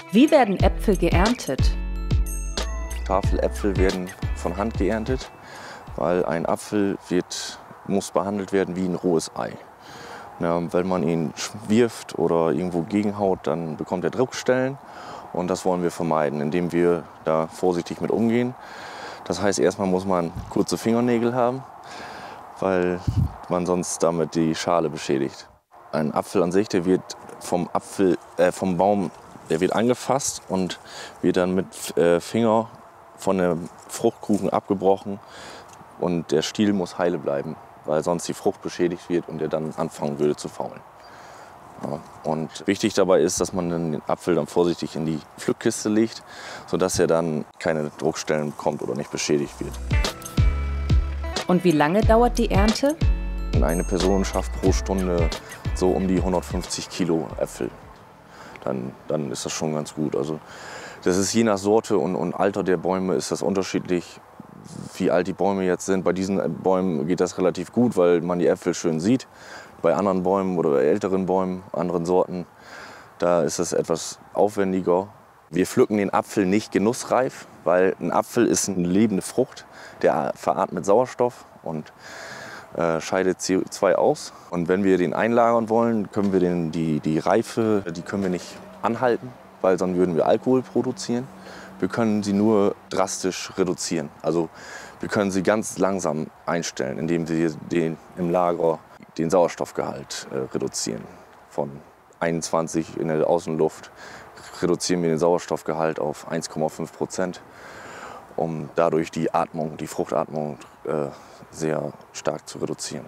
Wie werden Äpfel geerntet? Tafeläpfel werden von Hand geerntet, weil ein Apfel muss behandelt werden wie ein rohes Ei. Ja, wenn man ihn wirft oder irgendwo gegenhaut, dann bekommt er Druckstellen und das wollen wir vermeiden, indem wir da vorsichtig mit umgehen. Das heißt, erstmal muss man kurze Fingernägel haben, weil man sonst damit die Schale beschädigt. Ein Apfel an sich, der wird vom Baum, der wird angefasst und wird dann mit Finger von dem Fruchtkuchen abgebrochen und der Stiel muss heile bleiben, weil sonst die Frucht beschädigt wird und er dann anfangen würde zu faulen. Ja, und wichtig dabei ist, dass man den Apfel dann vorsichtig in die Pflückkiste legt, sodass er dann keine Druckstellen bekommt oder nicht beschädigt wird. Und wie lange dauert die Ernte? Eine Person schafft pro Stunde so um die 150 Kilo Äpfel. Dann ist das schon ganz gut. Also das ist je nach Sorte und Alter der Bäume ist das unterschiedlich, wie alt die Bäume jetzt sind. Bei diesen Bäumen geht das relativ gut, weil man die Äpfel schön sieht. Bei anderen Bäumen oder älteren Bäumen, anderen Sorten, da ist es etwas aufwendiger. Wir pflücken den Apfel nicht genussreif, weil ein Apfel ist eine lebende Frucht, der veratmet Sauerstoff und scheidet CO2 aus. Und wenn wir den einlagern wollen, können wir die Reife, die können wir nicht anhalten, weil sonst würden wir Alkohol produzieren. Wir können sie nur drastisch reduzieren. Also wir können sie ganz langsam einstellen, indem wir im Lager den Sauerstoffgehalt reduzieren. Von 21 in der Außenluft reduzieren wir den Sauerstoffgehalt auf 1,5%, um dadurch die Fruchtatmung sehr stark zu reduzieren.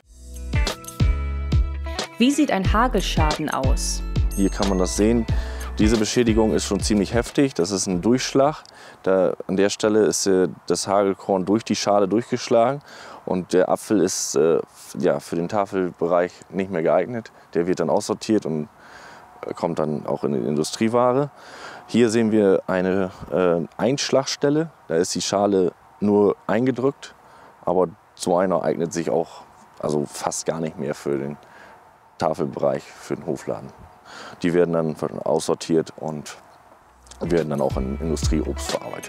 Wie sieht ein Hagelschaden aus? Hier kann man das sehen. Diese Beschädigung ist schon ziemlich heftig. Das ist ein Durchschlag. An der Stelle ist das Hagelkorn durch die Schale durchgeschlagen und der Apfel ist für den Tafelbereich nicht mehr geeignet. Der wird dann aussortiert und kommt dann auch in die Industrieware. Hier sehen wir eine Einschlagstelle. Da ist die Schale nur eingedrückt, aber so einer eignet sich auch fast gar nicht mehr für den Tafelbereich, für den Hofladen. Die werden dann aussortiert und werden dann auch in Industrieobst verarbeitet.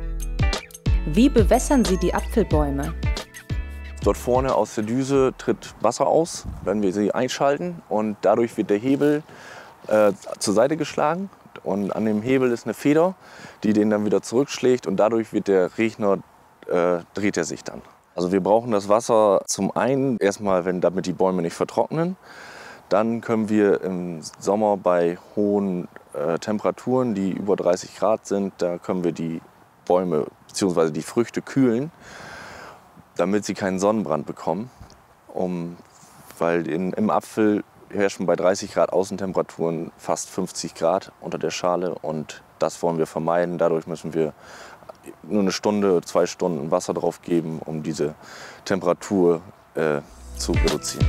Wie bewässern Sie die Apfelbäume? Dort vorne aus der Düse tritt Wasser aus, wenn wir sie einschalten. Und dadurch wird der Hebel zur Seite geschlagen. Und an dem Hebel ist eine Feder, die den dann wieder zurückschlägt. Und dadurch wird der Regner, dreht er sich dann. Also wir brauchen das Wasser zum einen erstmal, damit die Bäume nicht vertrocknen. Dann können wir im Sommer bei hohen Temperaturen, die über 30 Grad sind, da können wir die Bäume bzw. die Früchte kühlen, damit sie keinen Sonnenbrand bekommen. Weil im Apfel herrschen bei 30 Grad Außentemperaturen fast 50 Grad unter der Schale und das wollen wir vermeiden. Dadurch müssen wir nur eine Stunde, 2 Stunden Wasser drauf geben, um diese Temperatur zu reduzieren.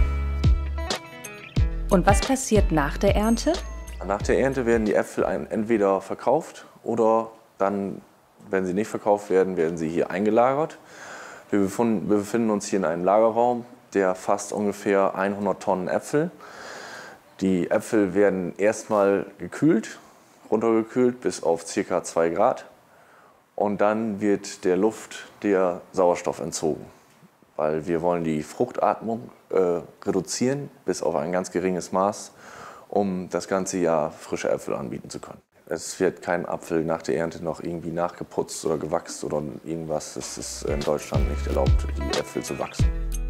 Und was passiert nach der Ernte? Nach der Ernte werden die Äpfel entweder verkauft oder dann, wenn sie nicht verkauft werden, werden sie hier eingelagert. Wir befinden uns hier in einem Lagerraum, der fasst ungefähr 100 Tonnen Äpfel. Die Äpfel werden erstmal gekühlt, runtergekühlt bis auf ca. 2 Grad. Und dann wird der Luft der Sauerstoff entzogen, weil wir wollen die Fruchtatmung reduzieren bis auf ein ganz geringes Maß, um das ganze Jahr frische Äpfel anbieten zu können. Es wird kein Apfel nach der Ernte noch irgendwie nachgeputzt oder gewachst oder irgendwas. Es ist in Deutschland nicht erlaubt, die Äpfel zu wachsen.